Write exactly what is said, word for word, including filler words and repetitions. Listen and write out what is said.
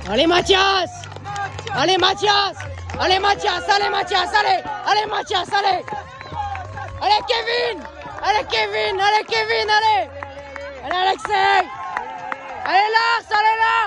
Allez Mathias! Allez Mathias! Allez Mathias! Allez Mathias! Allez! Allez Mathias! Allez! Allez Kevin! Allez Kevin! Allez Kevin! Allez! Allez Alexei! Allez Lars! Allez Lars!